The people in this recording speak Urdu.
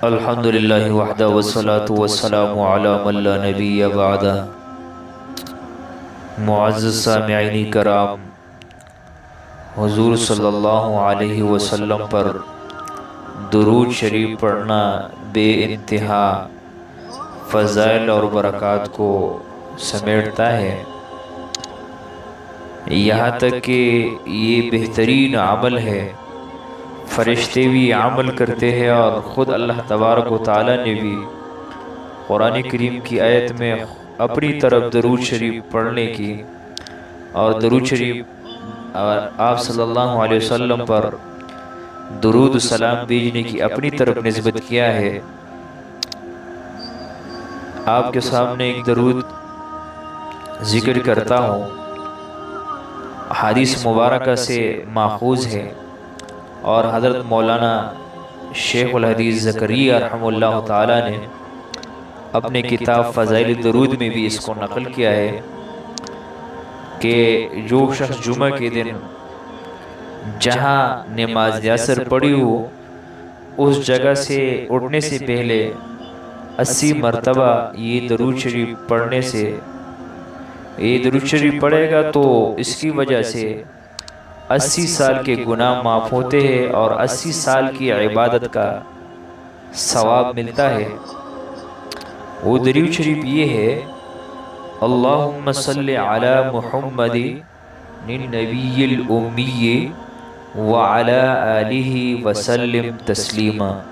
الحمد للہ وحدہ والصلاة والسلام علی من لا نبی بعدہ۔ معزز سامعین کرام، حضور صلی اللہ علیہ وسلم پر درود شریف پڑھنا بے انتہا فضائل اور برکات کو سمیٹتا ہے، یہاں تک کہ یہ بہترین عمل ہے۔ فرشتے بھی عمل کرتے ہیں اور خود اللہ تبارک و تعالی نے بھی قرآن کریم کی آیت میں اپنی طرف درود شریف پڑھنے کی اور درود شریف آپ صلی اللہ علیہ وسلم پر درود و سلام بھیجنے کی اپنی طرف نسبت کیا ہے۔ آپ کے سامنے ایک درود ذکر کرتا ہوں، حدیث مبارکہ سے ماخوذ ہے اور حضرت مولانا شیخ الحدیث زکریا رحمہ اللہ تعالی نے اپنے کتاب فضائل درود میں بھی اس کو نقل کیا ہے کہ جو شخص جمعہ کے دن جہاں نماز عصر پڑھی ہو اس جگہ سے اٹھنے سے پہلے 80 مرتبہ یہ درود شریف پڑھنے سے، یہ درود شریف پڑھے گا تو اس کی وجہ سے 80 سال کے گناہ معاف ہوتے ہیں اور 80 سال کی عبادت کا ثواب ملتا ہے۔ وہ درود شریف یہ ہے: اللہم صلی علی محمد النبی الامی وعلی آلہ وسلم تسلیما۔